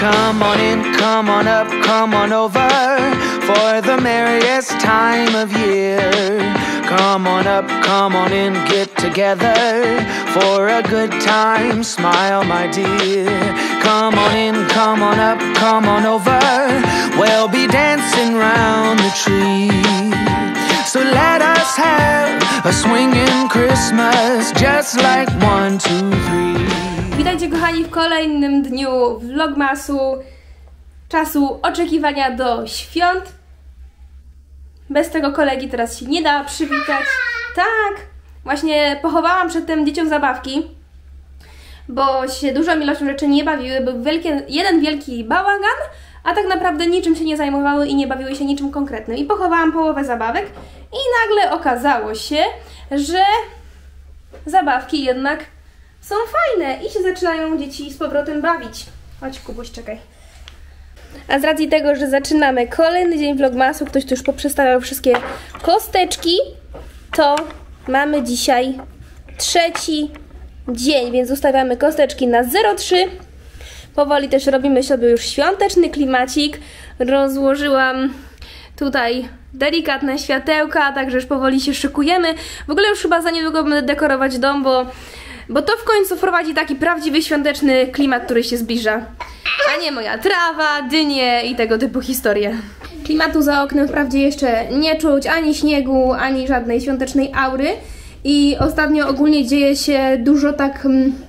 Come on in, come on up, come on over for the merriest time of year. Come on up, come on in, get together for a good time, smile my dear. Come on in, come on up, come on over, we'll be dancing round the tree. So let us have a swinging Christmas, just like 1, 2, 3. Witajcie kochani w kolejnym dniu vlogmasu, czasu oczekiwania do świąt. Bez tego kolegi teraz się nie da przywitać. Tak, właśnie pochowałam przedtem dzieciom zabawki, bo się dużą ilością rzeczy nie bawiły. Był jeden wielki bałagan, a tak naprawdę niczym się nie zajmowały i nie bawiły się niczym konkretnym. I pochowałam połowę zabawek i nagle okazało się, że zabawki jednak są fajne i się zaczynają dzieci z powrotem bawić. Chodź Kubuś, czekaj. A z racji tego, że zaczynamy kolejny dzień vlogmasu, ktoś tu już poprzestawiał wszystkie kosteczki, to mamy dzisiaj trzeci dzień, więc ustawiamy kosteczki na 0,3. Powoli też robimy sobie już świąteczny klimacik. Rozłożyłam tutaj delikatne światełka, także już powoli się szykujemy. W ogóle już chyba za niedługo będę dekorować dom, bo to w końcu wprowadzi taki prawdziwy świąteczny klimat, który się zbliża. A nie moja trawa, dynie i tego typu historie. Klimatu za oknem wprawdzie jeszcze nie czuć ani śniegu, ani żadnej świątecznej aury. I ostatnio ogólnie dzieje się dużo tak...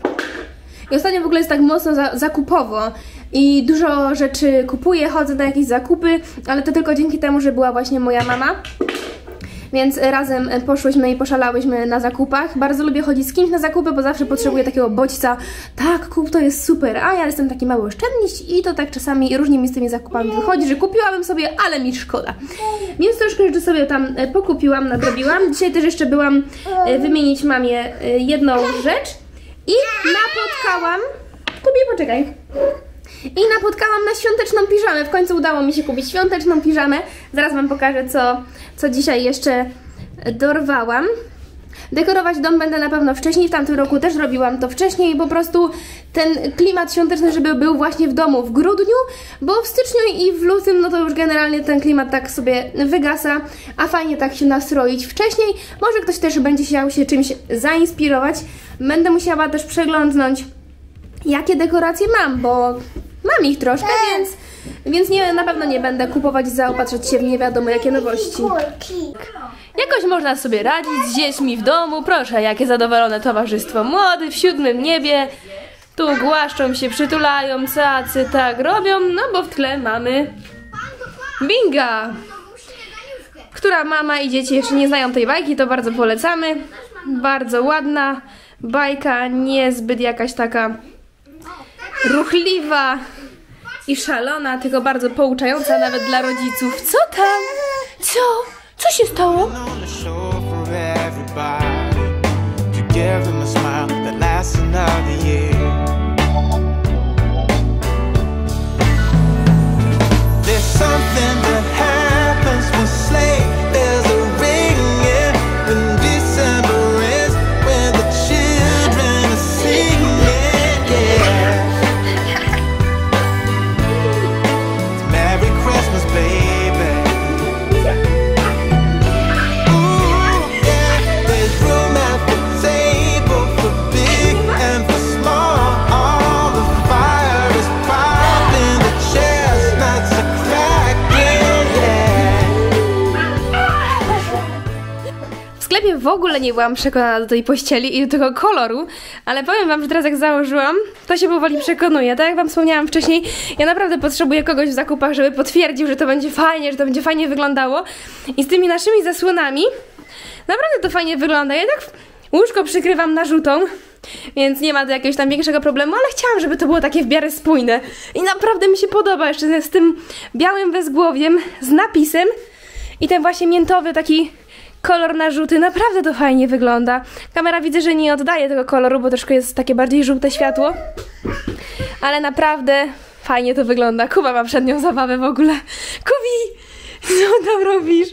I ostatnio w ogóle jest tak mocno zakupowo. I dużo rzeczy kupuję, chodzę na jakieś zakupy, ale to tylko dzięki temu, że była właśnie moja mama. Więc razem poszłyśmy i poszalałyśmy na zakupach. Bardzo lubię chodzić z kimś na zakupy, bo zawsze potrzebuję takiego bodźca. Tak, kup, to jest super, a ja jestem taki mały oszczędniś i to tak czasami różnie mi z tymi zakupami wychodzi, że kupiłabym sobie, ale mi szkoda. Więc troszkę rzeczy sobie tam pokupiłam, nadrobiłam. Dzisiaj też jeszcze byłam wymienić mamie jedną rzecz i napotkałam... Kubi, poczekaj. I napotkałam na świąteczną piżamę. W końcu udało mi się kupić świąteczną piżamę. Zaraz wam pokażę, co dzisiaj jeszcze dorwałam. Dekorować dom będę na pewno wcześniej. W tamtym roku też robiłam to wcześniej. Po prostu ten klimat świąteczny, żeby był właśnie w domu w grudniu, bo w styczniu i w lutym, no to już generalnie ten klimat tak sobie wygasa, a fajnie tak się nastroić wcześniej. Może ktoś też będzie chciał się czymś zainspirować. Będę musiała też przeglądnąć, jakie dekoracje mam, bo mam ich troszkę, więc na pewno nie będę kupować i zaopatrzeć się w nie wiadomo jakie nowości. Jakoś można sobie radzić z dziećmi w domu. Proszę, jakie zadowolone towarzystwo. Młody w 7. niebie. Tu głaszczą się, przytulają, cacy tak robią, no bo w tle mamy Binga, która mama i dzieci jeszcze nie znają tej bajki, to bardzo polecamy. Bardzo ładna bajka, niezbyt jakaś taka ruchliwa i szalona, tylko bardzo pouczająca nawet dla rodziców. Co tam? Co się stało? W ogóle nie byłam przekonana do tej pościeli i do tego koloru, ale powiem wam, że teraz jak założyłam, to się powoli przekonuję. Tak jak wam wspomniałam wcześniej, ja naprawdę potrzebuję kogoś w zakupach, żeby potwierdził, że to będzie fajnie, że to będzie fajnie wyglądało. I z tymi naszymi zasłonami naprawdę to fajnie wygląda. Ja tak łóżko przykrywam narzutą, więc nie ma to jakiegoś tam większego problemu, ale chciałam, żeby to było takie w miarę spójne. I naprawdę mi się podoba jeszcze z tym białym wezgłowiem, z napisem i ten właśnie miętowy taki kolor narzuty, naprawdę to fajnie wygląda. Kamera widzę, że nie oddaje tego koloru, bo troszkę jest takie bardziej żółte światło. Ale naprawdę fajnie to wygląda. Kuba ma przed nią zabawę w ogóle. Kubi! Co tam robisz?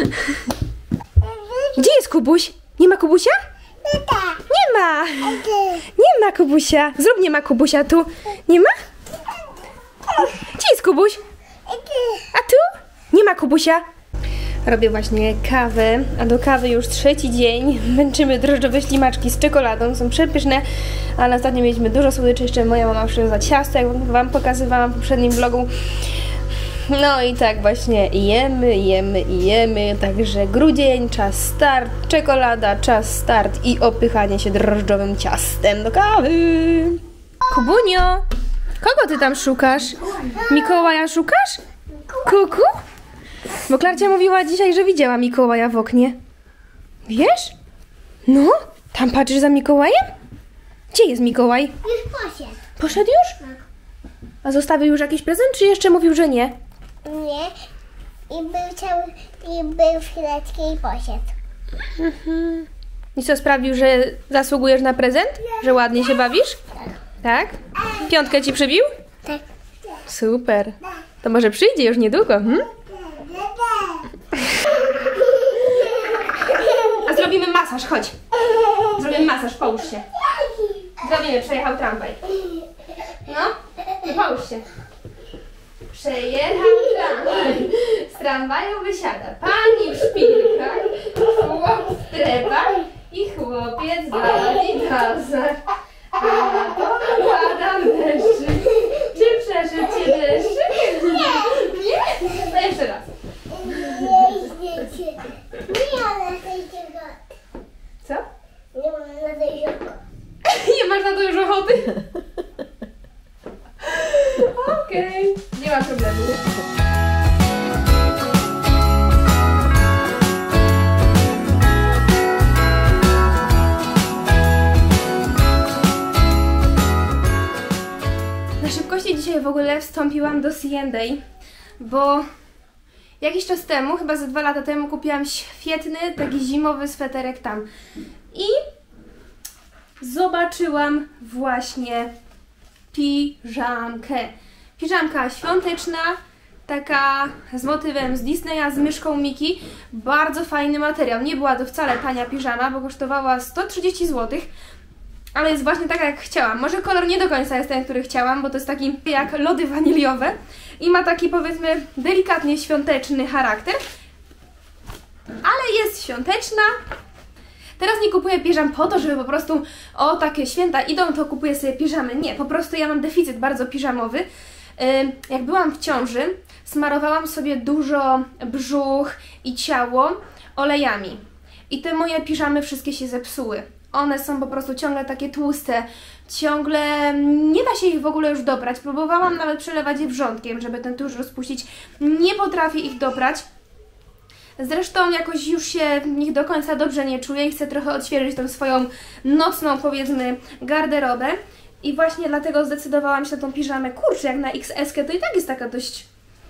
Gdzie jest Kubuś? Nie ma Kubusia? Nie ma! Nie ma Kubusia. Zrób nie ma Kubusia tu. Nie ma? Gdzie jest Kubuś? A tu? Nie ma Kubusia. Robię właśnie kawę, a do kawy już 3. dzień. Męczymy drożdżowe ślimaczki z czekoladą, są przepyszne, ale ostatnio mieliśmy dużo słodyczy, jeszcze moja mama przywiozła ciasto, jak wam pokazywałam w poprzednim vlogu. No i tak właśnie jemy, także grudzień, czas start, czekolada, czas start i opychanie się drożdżowym ciastem do kawy. Kubunio, kogo ty tam szukasz? Mikołaja szukasz? Kuku? Bo Klarcia mówiła dzisiaj, że widziała Mikołaja w oknie. Wiesz? No, tam patrzysz za Mikołajem? Gdzie jest Mikołaj? Już poszedł. Poszedł już? Tak. A zostawił już jakiś prezent, czy jeszcze mówił, że nie? Nie. I był w chwileczkę i poszedł. I co, sprawił, że zasługujesz na prezent? Że ładnie się bawisz? Tak. Tak? 5 ci przybił? Tak. Super. To może przyjdzie już niedługo, A zrobimy masaż, chodź. Zrobimy masaż, połóż się. Zrobimy, przejechał tramwaj. No, połóż się. Przejechał tramwaj. Z tramwaju wysiada pani w szpilkach, chłop w trepach i chłopiec dla bazar. A na to pada deszczyk. Czy przeszedł cię deszczyk? Nie? No jeszcze raz. Nie ma na tej ochoty. Co? Nie ma na tej ochoty. Nie masz na to już ochoty? Okej, nie ma problemu. Na szybkości dzisiaj w ogóle wstąpiłam do C&A, bo jakiś czas temu, chyba ze 2 lata temu, kupiłam świetny, taki zimowy sweterek tam. I zobaczyłam właśnie piżamkę. Piżamka świąteczna, taka z motywem z Disneya, z myszką Miki. Bardzo fajny materiał. Nie była to wcale tania piżama, bo kosztowała 130 zł. Ale jest właśnie taka, jak chciałam. Może kolor nie do końca jest ten, który chciałam, bo to jest taki jak lody waniliowe. I ma taki, powiedzmy, delikatnie świąteczny charakter. Ale jest świąteczna. Teraz nie kupuję piżam po to, żeby po prostu takie święta idą, to kupuję sobie piżamy. Nie, po prostu ja mam deficyt bardzo piżamowy. Jak byłam w ciąży, smarowałam sobie dużo brzuch i ciało olejami. I te moje piżamy wszystkie się zepsuły. One są po prostu ciągle takie tłuste, ciągle nie da się ich w ogóle już dobrać. Próbowałam nawet przelewać je wrzątkiem, żeby ten tłuszcz rozpuścić. Nie potrafię ich dobrać. Zresztą jakoś już się w nich do końca dobrze nie czuję i chcę trochę odświeżyć tą swoją nocną, powiedzmy, garderobę. I właśnie dlatego zdecydowałam się na tą piżamę. Kurczę, jak na XS-kę to i tak jest taka dość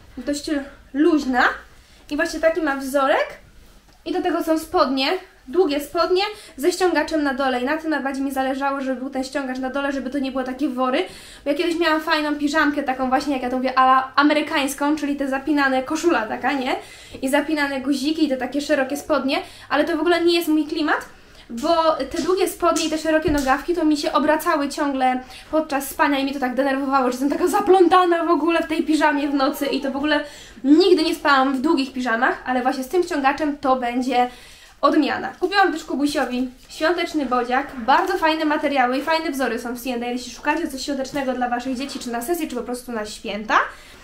luźna. I właśnie taki ma wzorek. I do tego są spodnie, długie spodnie ze ściągaczem na dole. I na tym najbardziej mi zależało, żeby był ten ściągacz na dole, żeby to nie było takie wory. Bo ja kiedyś miałam fajną piżamkę, taką właśnie, jak ja to mówię, ala amerykańską, czyli te zapinane, koszula taka, nie? I zapinane guziki i te takie szerokie spodnie, ale to w ogóle nie jest mój klimat, bo te długie spodnie i te szerokie nogawki to mi się obracały ciągle podczas spania i mnie to tak denerwowało, że jestem taka zaplątana w ogóle w tej piżamie w nocy i to w ogóle nigdy nie spałam w długich piżamach, ale właśnie z tym ściągaczem to będzie odmiana. Kupiłam też Kubusiowi świąteczny bodziak, bardzo fajne materiały i fajne wzory są w C&A, jeśli szukacie coś świątecznego dla waszych dzieci, czy na sesję, czy po prostu na święta.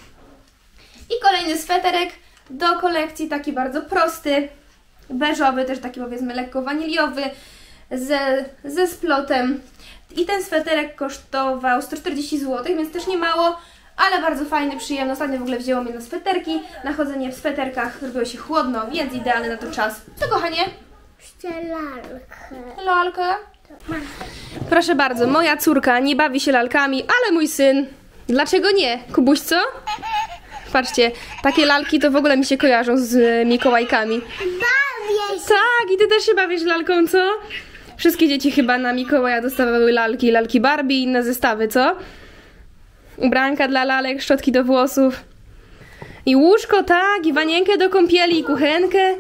I kolejny sweterek do kolekcji, taki bardzo prosty, beżowy, też taki, powiedzmy, lekko waniliowy, ze splotem. I ten sweterek kosztował 140 zł, więc też nie mało, ale bardzo fajny, przyjemny. Ostatnio w ogóle wzięło mnie na sweterki. Na chodzenie w sweterkach robiło się chłodno, więc idealny na to czas. Co, kochanie? Chcę lalkę. Lalkę? Proszę bardzo, moja córka nie bawi się lalkami, ale mój syn. Dlaczego nie? Kubuś, co? Patrzcie, takie lalki to w ogóle mi się kojarzą z Mikołajkami. Bawię się. Tak, i ty też się bawisz lalką, co? Wszystkie dzieci chyba na Mikołaja dostawały lalki, lalki Barbie i inne zestawy, co? Ubranka dla lalek, szczotki do włosów. I łóżko, tak, i wanienkę do kąpieli, i kuchenkę.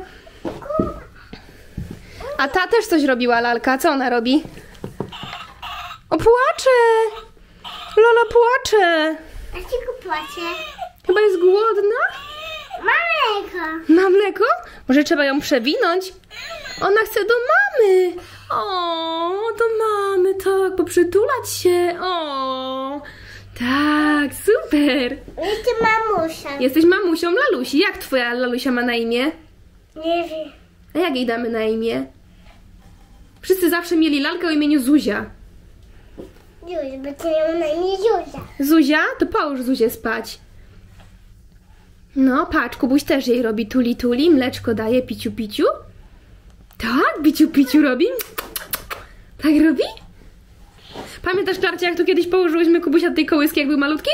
A ta też coś robiła, lalka. Co ona robi? O, płacze! Lola płacze! Dlaczego płacze? Chyba jest głodna? Mleko. Ma mleko? Może trzeba ją przewinąć? Ona chce do mamy. O, do mamy, tak, poprzytulać się. O, tak, super. Jestem mamusia. Jesteś mamusią Lalusi. Jak twoja Lalusia ma na imię? Nie wiem. A jak jej damy na imię? Wszyscy zawsze mieli lalkę o imieniu Zuzia. Zuzia, bo to ja mam na imię Zuzia. Zuzia? To połóż Zuzię spać. No, patrz, Kubuś też jej robi tuli tuli, mleczko daje, piciu piciu. Tak, piciu piciu robi. Tak robi? Pamiętasz, Klarcia, jak tu kiedyś położyłyśmy Kubusia do tej kołyski, jak był malutki?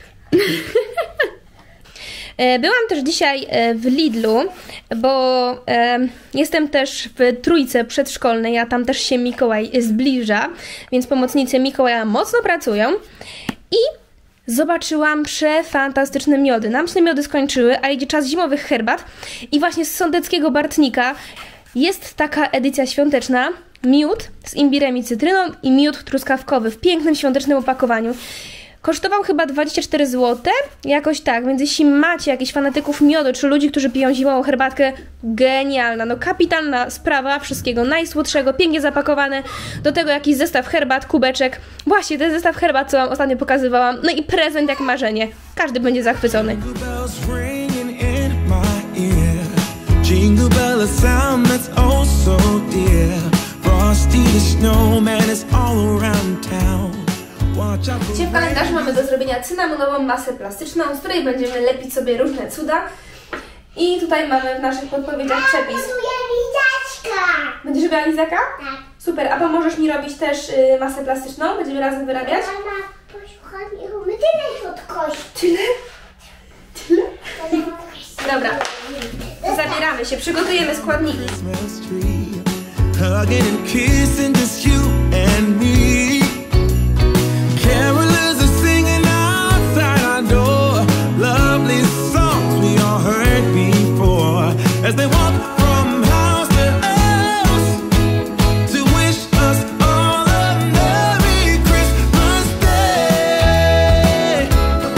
Byłam też dzisiaj w Lidlu, bo jestem też w trójce przedszkolnej, a tam też się Mikołaj zbliża, więc pomocnicy Mikołaja mocno pracują i zobaczyłam przefantastyczne miody. Nam się te miody skończyły, a idzie czas zimowych herbat i właśnie z sądeckiego Bartnika jest taka edycja świąteczna, miód z imbirem i cytryną i miód truskawkowy w pięknym świątecznym opakowaniu. Kosztował chyba 24 zł, jakoś tak, więc jeśli macie jakichś fanatyków miodu, czy ludzi, którzy piją zimową herbatkę, genialna, no kapitalna sprawa, wszystkiego najsłodszego, pięknie zapakowane, do tego jakiś zestaw herbat, kubeczek, właśnie ten zestaw herbat, co wam ostatnio pokazywałam, no i prezent jak marzenie, każdy będzie zachwycony. Jingle bell, a sound that's oh so dear. Frosty the snowman is all around town. Dzisiaj w kalendarzu mamy do zrobienia cynamonową masę plastyczną, z której będziemy lepić sobie różne cuda. I tutaj mamy w naszych podpowiedziach przepis. Lizaczka. Będziesz robiła lizaka? Tak. Super, a pomożesz mi robić też masę plastyczną? Będziemy razem wyrabiać? Mama, posłuchaj, my tyle od kości. Tyle? Tyle? Dobra, zabieramy się, przygotujemy składniki. Carolers are singing outside our door, lovely songs we all heard before, as they walk from house to house to wish us all a Merry Christmas Day.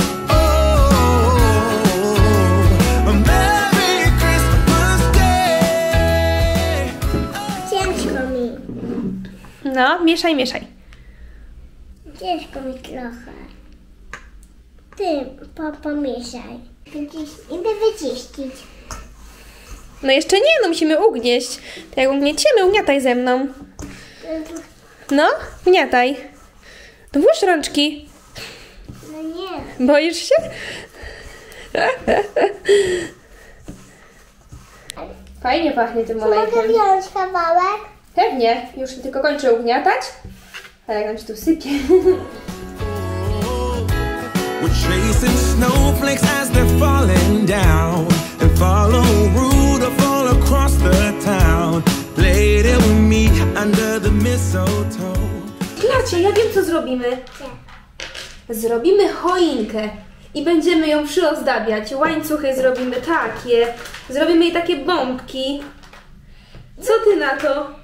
Oh, a Merry Christmas Day. Ciężko mi. No, mieszaj, mieszaj. Ciężko mi trochę. Ty pomieszaj. Idę wyczyścić. No jeszcze nie, no musimy ugnieść. Tak jak ugnieciemy, ugniataj ze mną. No, ugniataj. To włóż rączki. No nie. Boisz się? Fajnie pachnie tym Mogę olejkiem. wziąć kawałek? Pewnie, już tylko kończę ugniatać. Ale jak nam się tu sypie. We're chasing snowflakes as they're falling down and follow Rudolph all across the town. Later we meet under the mistletoe. Klacie, ja wiem co zrobimy. Zrobimy choinkę i będziemy ją przyozdabiać. Łańcuchy zrobimy takie. Zrobimy jej takie bombki. Co ty na to?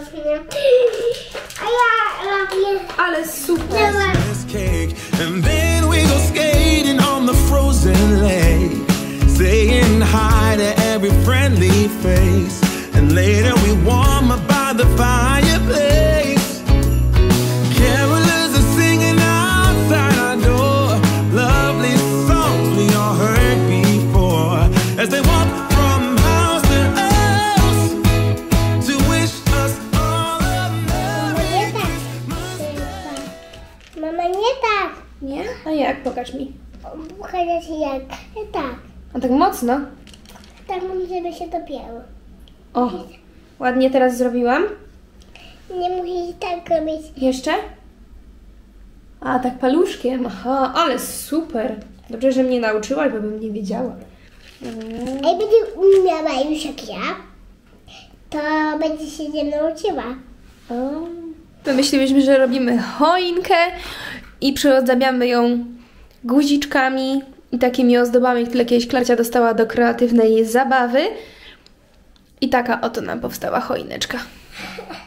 A ja robię. Ale super. And then we go skating on the frozen lake, saying hi to every friendly face. And later we warm up by the fireplace. Carolers are singing outside our door, lovely songs we all heard before, as they walk from house to house to wish us all a Merry Christmas. Mama, nie tak. Nie? A jak? Pokaż mi. Pokażę ci jak. Tak. A tak mocno? Tak mam, żeby się dopięło. O, ładnie teraz zrobiłam. Nie musisz tak robić. Jeszcze? A, tak paluszkiem. Aha, ale super. Dobrze, że mnie nauczyłaś, bo bym nie wiedziała. A jak będzie umiała już jak ja, to będzie się ze mną uczyła. Wymyśliłyśmy, że robimy choinkę i przyozdabiamy ją guziczkami i takimi ozdobami, które kiedyś Klarcia dostała do kreatywnej zabawy. I taka oto nam powstała choineczka.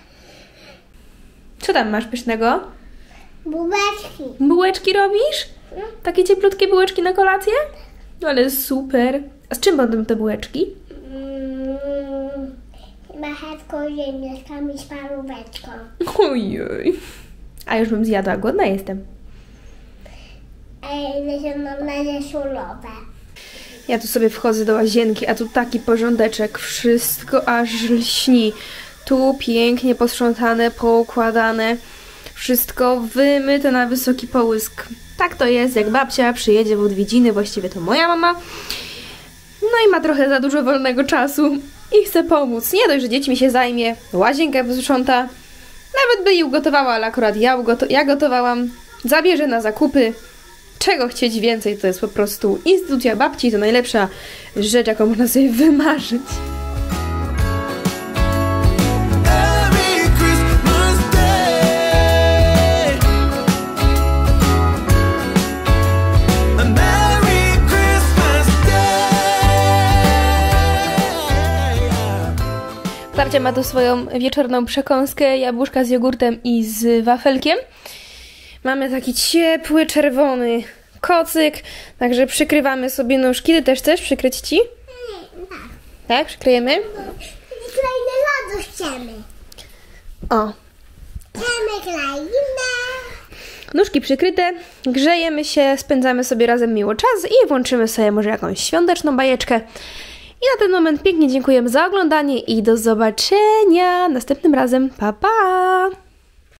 Co tam masz pysznego? Bułeczki. Bułeczki robisz? Takie cieplutkie bułeczki na kolację? Ale super. A z czym będą te bułeczki? Marchewką, ziemniaczkami z paróweczką. Ojej. A już bym zjadła, głodna jestem. Nazie surowe. Ja tu sobie wchodzę do łazienki, a tu taki porządeczek. Wszystko aż lśni. Tu pięknie posprzątane, poukładane. Wszystko wymyte na wysoki połysk. Tak to jest, jak babcia przyjedzie w odwiedziny, właściwie to moja mama. No i ma trochę za dużo wolnego czasu i chce pomóc. Nie dość, że dziećmi się zajmie, łazienkę posprząta. Nawet by jej ugotowała, ale akurat ja gotowałam. Zabierze na zakupy. Czego chcieć więcej, to jest po prostu instytucja babci, to najlepsza rzecz, jaką można sobie wymarzyć. Babcia ma tu swoją wieczorną przekąskę, jabłuszka z jogurtem i z wafelkiem. Mamy taki ciepły, czerwony kocyk, także przykrywamy sobie nóżki. Ty też chcesz przykryć ci? Tak. Tak, przykryjemy? Kleiny lodu chcemy. O. Chcemy kleiny. Nóżki przykryte, grzejemy się, spędzamy sobie razem miło czas i włączymy sobie może jakąś świąteczną bajeczkę. I na ten moment pięknie dziękujemy za oglądanie i do zobaczenia następnym razem. Pa, pa!